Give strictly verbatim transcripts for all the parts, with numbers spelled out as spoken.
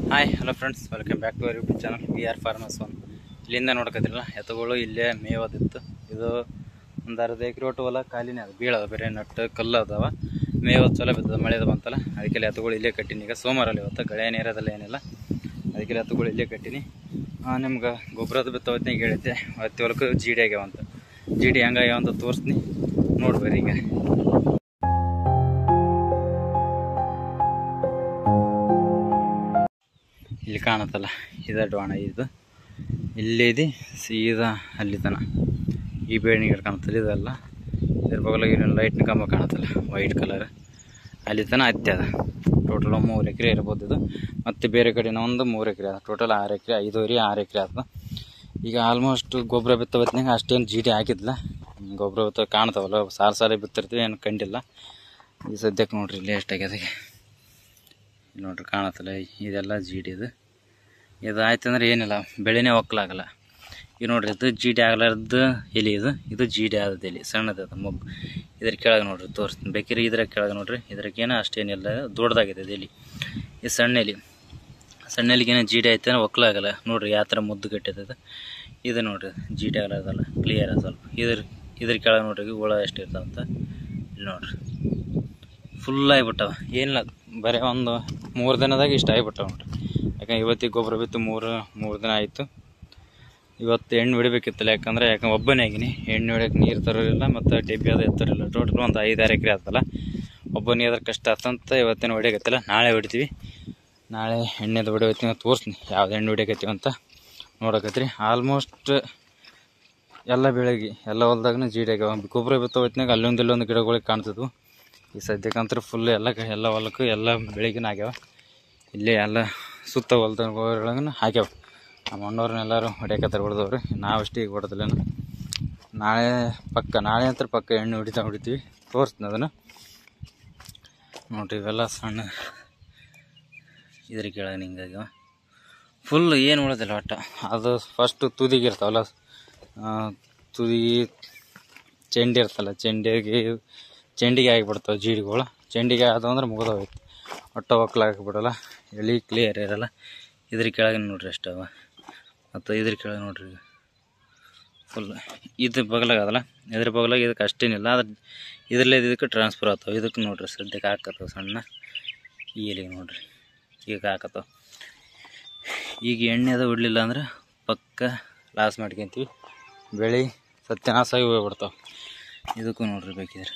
Hi hello friends, welcome back to our YouTube channel V R farmers one. ಇಲ್ಲಿಂದ ನೋಡ್ಕೋತಿರಲ್ಲ, ಎತ್ತುಗಳು ಇಲ್ಲೇ ಮೇಯೋದಿತ್ತು. ಇದು ಒಂದು ಅರ್ಧ ಎಕರೆ ಒಟ್ಟು ಹೊಲ ಖಾಲಿನೇ ಅದು, ಬೀಳೋದು ಬೇರೆ ನಟ್ಟು ಕಲ್ಲು ಅದಾವ. ಮೇಯೋದು ಚಲೋ ಬಿದ್ದದ, ಮಳೆದು ಬಂತಲ್ಲ, ಅದಕ್ಕೆ ಎತ್ತುಗಳು ಇಲ್ಲೇ ಕಟ್ಟಿನಿ. ಈಗ ಸೋಮವಾರಲ್ಲಿ ಇವತ್ತು ಗಳೆ ನೀರದಲ್ಲ ಏನಿಲ್ಲ, ಅದಕ್ಕೆ ಎತ್ತುಗಳು ಇಲ್ಲೇ ಕಟ್ಟಿನಿ. ನಿಮ್ಗೆ ಗೊಬ್ಬರದ ಬಿತ್ತವತ್ತಿನಾಗ ಹೇಳಿದ್ದೆ, ಹತ್ತಿ ಹೊಲಕ್ಕೆ ಜಿ ಡಿ ಆಗ್ಯಾವಂತ. ಜಿ ಡಿ ಹೆಂಗಾಗ್ಯಾವಂತ ತೋರಿಸ್ತೀನಿ, ನೋಡ್ಬೇರಿ. ಈಗ ಇಲ್ಲಿ ಕಾಣುತ್ತಲ್ಲ, ಇದು ಡೋಣ. ಇದು ಇಲ್ಲಿದೆ ಸೀದಾ ಅಲ್ಲಿ ತನ ಈ ಬೇಣಿ ಗಿಡ ಕಾಣುತ್ತಲ್ಲ, ಇದೆಲ್ಲ ಇದ್ರ ಬಗಲಾಗಿ ಲೈಟ್ನ ಕಂಬ ಕಾಣುತ್ತಲ್ಲ ವೈಟ್ ಕಲರ್, ಅಲ್ಲಿ ತನ ಹತ್ತಿ ಅದ. ಟೋಟಲ್ ಮೂರು ಎಕರೆ ಇರ್ಬೋದು ಇದು. ಮತ್ತು ಬೇರೆ ಕಡೆನ ಒಂದು ಮೂರು ಎಕರೆ ಅದ. ಟೋಟಲ್ ಆರು ಎಕರೆ, ಐದೂವರೆ ಆರು ಎಕರೆ ಆಗ್ತದೆ. ಈಗ ಆಲ್ಮೋಸ್ಟ್ ಗೊಬ್ಬರ ಬಿತ್ತವತ್ತಿನಾಗ ಅಷ್ಟೇನು ಜೀಟಿ ಹಾಕಿದ್ಲ. ಗೊಬ್ಬರ ಬಿತ್ತ ಕಾಣ್ತಾವಲ್ಲ, ಸಾಲು ಸಾಲ ಬಿತ್ತಿರ್ತೀವಿ, ಏನು ಕಂಡಿಲ್ಲ. ಈ ಸದ್ಯಕ್ಕೆ ನೋಡ್ರಿ ಇಲ್ಲಿ ಎಷ್ಟಾಗ್ಯದ. ಇಲ್ಲಿ ನೋಡ್ರಿ ಕಾಣತ್ತಲ್ಲ, ಇದೆಲ್ಲ ಜೀಡಿ. ಇದು ಇದು ಆಯ್ತು ಅಂದ್ರೆ ಏನಿಲ್ಲ, ಬೆಳೆನೇ ಒಕ್ಕಲಾಗಲ್ಲ. ಈಗ ನೋಡ್ರಿ, ಇದು ಜೀಡಿ ಆಗ್ಲಾರ್ದು ಎಲೆ. ಇದು ಇದು ಜೀಡಿ ಆದದ್ದು ಎಲೆ, ಸಣ್ಣದದ ಮೊಗ್ಗು. ಇದ್ರ ಕೆಳಗೆ ನೋಡ್ರಿ ತೋರಿಸ್ತೀನಿ, ಬೇಕಿರಿ ಇದ್ರ ಕೆಳಗೆ ನೋಡ್ರಿ. ಇದ್ರಕ್ಕೇನು ಅಷ್ಟೇನಿಲ್ಲ, ದೊಡ್ಡದಾಗಿದೆ ಅದು ಎಲೆ. ಇದು ಸಣ್ಣ ಎಲೆ. ಸಣ್ಣ ಎಲೆಗೇನೋ ಜೀಡಿ ಆಯ್ತು ಅಂದ್ರೆ ಒಕ್ಕಲಾಗಲ್ಲ. ನೋಡ್ರಿ ಯಾವ ಥರ ಮುದ್ದು ಕಟ್ಟಿರ್ತದೆ. ಇದು ನೋಡ್ರಿ ಜೀಡಿ ಆಗಲಾರ್ದಲ್ಲ, ಕ್ಲಿಯರ್ ಸ್ವಲ್ಪ. ಇದ್ರ ಇದ್ರ ಕೆಳಗೆ ನೋಡ್ರಿ ಹುಳ ಎಷ್ಟು ಇರ್ತಾವಂತ. ಇಲ್ಲಿ ನೋಡ್ರಿ ಫುಲ್ ಆಗಿಬಿಟ್ಟವ. ಏನಿಲ್ಲ, ಬರೀ ಒಂದು ಮೂರು ದಿನದಾಗ ಇಷ್ಟ ಆಗಿಬಿಟ್ಟವ ನೋಡ್ರಿ. ಯಾಕಂದ್ರೆ ಇವತ್ತಿಗೆ ಗೊಬ್ಬರ ಬಿತ್ತು ಮೂರು ಮೂರು ದಿನ ಆಯಿತು. ಇವತ್ತು ಎಣ್ಣೆ ಹೊಡಿಬೇಕಿತ್ತಲ್ಲ, ಯಾಕಂದ್ರೆ ಯಾಕಂದ್ರೆ ಒಬ್ಬನೇ ಆಗಿನಿ. ಎಣ್ಣೆ ಹೊಡ್ಯಕ್ಕೆ ನೀರು ತರೋರಿಲ್ಲ, ಮತ್ತು ಡೆಬ್ಬಿ ಅದು ಎತ್ತರಿಲ್ಲ. ಟೋಟಲ್ ಒಂದು ಐದಾರು ಎಕರೆ ಆಗ್ತಲ್ಲ, ಒಬ್ಬನೇ ಅದ್ರ ಕಷ್ಟ ಆಗ್ತಂತ ಇವತ್ತೇನು ಹೊಡಿಯಕತ್ತಿಲ್ಲ. ನಾಳೆ ಹೊಡಿತೀವಿ. ನಾಳೆ ಎಣ್ಣೆದು ಹೊಡಿಯೋತ್ತೀವಿ, ತೋರಿಸ್ತೀನಿ ಯಾವ್ದು ಎಣ್ಣೆ ಹೊಡಿಯಕತ್ತೀವಿ ಅಂತ ನೋಡಕತ್ತೀರಿ. ಆಲ್ಮೋಸ್ಟ್ ಎಲ್ಲ ಬೆಳೆಗೆ ಎಲ್ಲ ಹೊಲ್ದಾಗೂ ಜೀಡಿ ಆಗ್ಯಾವ. ಗೊಬ್ಬರ ಬಿತ್ತೋ ಹೊತ್ತಿನಾಗ ಅಲ್ಲೊಂದು ಇಲ್ಲೊಂದು ಗಿಡಗಳಿಗೆ ಕಾಣ್ತಿದ್ವು. ಈ ಸದ್ಯಕ್ಕಂತೂ ಫುಲ್ ಎಲ್ಲ ಎಲ್ಲ ಹೊಲಕ್ಕೂ ಎಲ್ಲ ಬೆಳೆಗಿನ ಆಗ್ಯಾವ. ಇಲ್ಲೇ ಎಲ್ಲ ಸುತ್ತ ಹೊಲ್ದೊಳಗೂ ಹಾಕ್ಯಾವ. ನಮ್ಮ ಅಣ್ಣವ್ರನ್ನೆಲ್ಲರೂ ಹೊಡ್ಯಾಕತ್ತಾರೆ, ಹೊಡೆದವ್ರು. ನಾವಷ್ಟೇ ಈಗ ಹೊಡೆದಿಲ್ಲ. ನಾಳೆ ಪಕ್ಕ ನಾಳೆ ಅಂತ ಪಕ್ಕ ಎಣ್ಣೆ ಹೊಡಿತಾ ಹೊಡಿತೀವಿ. ತೋರಿಸ್ತೀನಿ ಅದನ್ನು ನೋಡಿರಿ. ಇವೆಲ್ಲ ಸಣ್ಣ ಇದ್ರ ಕೆಳಗೆ ಹಿಂಗಾಗ್ಯಾವ. ಫುಲ್ ಏನು ಉಳಿದಿಲ್ಲ ಒಟ್ಟು. ಅದು ಫಸ್ಟು ತುದಿಗೆ ಇರ್ತಾವಲ್ಲ, ತುದಿ ಚೆಂಡಿ ಇರ್ತಲ್ಲ, ಚೆಂಡಿಗೆ ಚೆಂಡಿಗೆ ಆಗಿಬಿಡ್ತಾವೆ ಜೀಡಿಗಳು. ಚೆಂಡಿಗೆ ಆದವು ಅಂದ್ರೆ ಮುಗಿದೋಯ್ತು, ಒಟ್ಟು ಒಕ್ಕಲಾಗಿಬಿಡಲ್ಲ, ಎಳೆ ಕ್ಲಿಯರ್ ಇರಲ್ಲ. ಇದ್ರ ಕೆಳಗೆ ನೋಡ್ರಿ ಅಷ್ಟವ. ಮತ್ತು ಇದ್ರ ಕೆಳಗೆ ನೋಡ್ರಿ ಫುಲ್ ಇದ್ರ ಬಗಲಾಗದಲ್ಲ, ಇದ್ರ ಬಗಲಾಗ ಇದಕ್ಕೆ ಅಷ್ಟೇನಿಲ್ಲ. ಅದ್ರ ಇದ್ರಲ್ಲೇ ಇದಕ್ಕೆ ಟ್ರಾನ್ಸ್ಫರ್ ಆಗ್ತಾವೆ. ಇದಕ್ಕೆ ನೋಡ್ರಿ ಸದ್ಯಕ್ಕೆ ಹಾಕತ್ತವ ಸಣ್ಣ ಈ ಎಲೆಗೆ ನೋಡ್ರಿ ಈಗ ಹಾಕತ್ತವ. ಈಗ ಎಣ್ಣೆ ಅದು ಬಿಡಲಿಲ್ಲ ಅಂದ್ರೆ ಪಕ್ಕ ಲಾಸ್ ಮಾಡ್ಕೊಂತೀವಿ, ಬೆಳೆ ಸತ್ಯನಾಶಾಗಿ ಹೋಗ್ಬಿಡ್ತಾವೆ. ಇದಕ್ಕೂ ನೋಡ್ರಿ ಬೇಕಿದ್ರೆ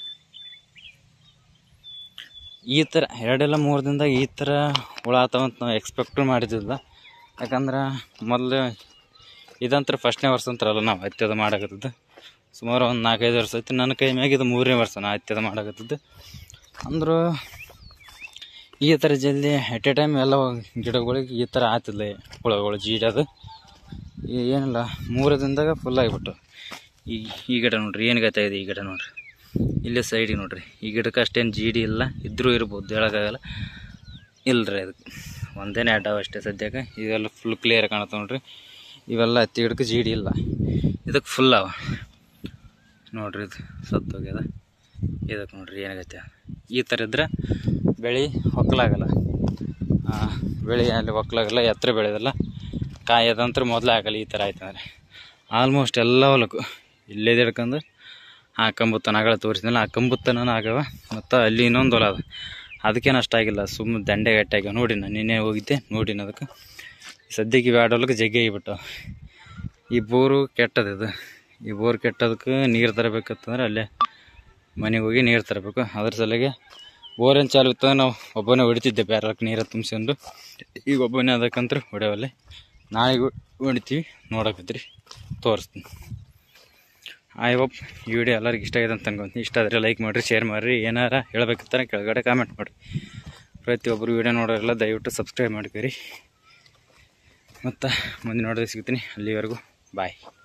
ಈ ಥರ ಎರಡೆಲ್ಲ ಮೂರು ದಿನದಾಗ ಈ ಥರ ಹುಳ ಆತಾವಂತ ನಾವು ಎಕ್ಸ್ಪೆಕ್ಟ್ ಮಾಡಿದ್ದಿಲ್ಲ. ಯಾಕಂದ್ರೆ ಮೊದಲು ಇದಂತರ ಫಸ್ಟ್ನೇ ವರ್ಷ ಅಂತಾರಲ್ಲ ನಾವು ಹತ್ಯದ ಮಾಡಾಕತ್ತದ್ದು. ಸುಮಾರು ಒಂದು ನಾಲ್ಕೈದು ವರ್ಷ ಐತಿ. ನನ್ನ ಕೈ ಮ್ಯಾಗ ಇದು ಮೂರನೇ ವರ್ಷ ನಾ ಹತ್ಯದ ಮಾಡಾಕತ್ತದ್ದು. ಅಂದರೂ ಈ ಥರ ಜಲ್ದಿ ಎಟ್ ಎ ಟೈಮ್ ಎಲ್ಲ ಗಿಡಗಳಿಗೆ ಈ ಥರ ಆತಿಲ್ಲ ಹುಳಗಳು ಜೀಡೋದು. ಏನಿಲ್ಲ, ಮೂರು ದಿನದಾಗ ಫುಲ್ ಆಗಿಬಿಟ್ಟು. ಈ ಈ ಗಿಡ ನೋಡ್ರಿ ಏನು ಗತ ಇದೆ. ಈ ಗಿಡ ನೋಡ್ರಿ ಇಲ್ಲೇ ಸೈಡಿಗೆ ನೋಡ್ರಿ. ಈ ಗಿಡಕ್ಕೆ ಅಷ್ಟೇನು ಜೀಡಿ ಇಲ್ಲ, ಇದ್ರೂ ಇರ್ಬೋದು, ಹೇಳೋಕ್ಕಾಗಲ್ಲ. ಇಲ್ಲರಿ ಅದಕ್ಕೆ ಒಂದೇನೇ ಅಡ್ಡಾವ ಅಷ್ಟೇ ಸದ್ಯಕ್ಕೆ. ಇದೆಲ್ಲ ಫುಲ್ ಕ್ಲಿಯರ್ ಕಾಣುತ್ತೆ ನೋಡ್ರಿ. ಇವೆಲ್ಲ ಹತ್ತಿ ಗಿಡಕ್ಕೆ ಜೀಡಿ ಇಲ್ಲ, ಇದಕ್ಕೆ ಫುಲ್ ಅವ ನೋಡ್ರಿ. ಇದು ಸತ್ತೋಗ್ಯದ. ಇದಕ್ಕೆ ನೋಡ್ರಿ ಏನಾಗತ್ತೆ. ಈ ಥರ ಇದ್ರೆ ಬೆಳೆ ಒಕ್ಕಲಾಗಲ್ಲ, ಬೆಳೆ ಅಲ್ಲಿ ಒಕ್ಕಲಾಗಲ್ಲ, ಎತ್ತರ ಬೆಳೆಯೋದಲ್ಲ, ಕಾಯೋದಂತ್ರ ಮೊದಲೇ ಆಗಲ್ಲ. ಈ ಥರ ಆಯ್ತು ಅಂದರೆ ಆಲ್ಮೋಸ್ಟ್ ಎಲ್ಲ ಹೊಲಕ್ಕೂ ಇಲ್ಲೇ ಹಿಡ್ಕೊಂಡು ಆ ಕಂಬುತ್ತನ ಆಗಲ್ಲ ತೋರಿಸಿದ್ನಲ್ಲ, ಆ ಕಂಬುತ್ತನ ಆಗವ. ಮತ್ತು ಅಲ್ಲಿ ಇನ್ನೊಂದು ಹೊಲ ಅದ, ಅದಕ್ಕೇನು ಅಷ್ಟಾಗಿಲ್ಲ, ಸುಮ್ಮನೆ ದಂಡೆ ಗಟ್ಟಿ ಆಗ್ಯಾವ. ನೋಡಿ ನಾನು ನಿನ್ನೆ ಹೋಗಿದ್ದೆ, ನೋಡಿನ ಅದಕ್ಕೆ ಸದ್ಯಕ್ಕೆ ಇವು ಎರಡು ಹೊಲಕ್ಕೆ ಜಗ್ಗಿ ಆಗಿಬಿಟ್ಟು. ಈ ಬೋರು ಕೆಟ್ಟದಿದು. ಈ ಬೋರ್ ಕೆಟ್ಟದಕ್ಕೆ ನೀರು ತರಬೇಕಂತಂದ್ರೆ ಅಲ್ಲೇ ಮನೆಗೆ ಹೋಗಿ ನೀರು ತರಬೇಕು. ಅದ್ರ ಸಲುವಾಗಿ ಬೋರೇನು ಚಾಲು ಇತ್ತಂದ್ರೆ ನಾವು ಒಬ್ಬನೇ ಹೊಡಿತಿದ್ದೆ, ಬ್ಯಾರಕ್ಕೆ ನೀರು ತುಂಬಿಸ್ಕೊಂಡು. ಈಗ ಒಬ್ಬನೇ ಅದಕ್ಕಂತೂ ಹೊಡೆಯವಲ್ಲೇ. ನಾಳೆಗೆ ಹೊಡಿತೀವಿ, ನೋಡಕತ್ತೀರಿ, ತೋರಿಸ್ತೀನಿ. ಐ ಹೋಪ್ ಈ ವಿಡಿಯೋ ಎಲ್ಲರಿಗೂ ಇಷ್ಟ ಆಗಿದೆ ಅಂತ ಅನ್ಕೊಂತೀನಿ. ಇಷ್ಟ ಆದರೆ ಲೈಕ್ ಮಾಡಿರಿ, ಶೇರ್ ಮಾಡಿರಿ. ಏನಾರ ಹೇಳ್ಬೇಕಂತಾರೆ ಕೆಳಗಡೆ ಕಾಮೆಂಟ್ ಮಾಡಿರಿ. ಪ್ರತಿಯೊಬ್ಬರು ವಿಡಿಯೋ ನೋಡೋರೆಲ್ಲ ದಯವಿಟ್ಟು ಸಬ್ಸ್ಕ್ರೈಬ್ ಮಾಡ್ಕೊರಿ. ಮತ್ತು ಮುಂದೆ ನೋಡೋದು ಸಿಗ್ತೀನಿ. ಅಲ್ಲಿವರೆಗೂ ಬಾಯ್.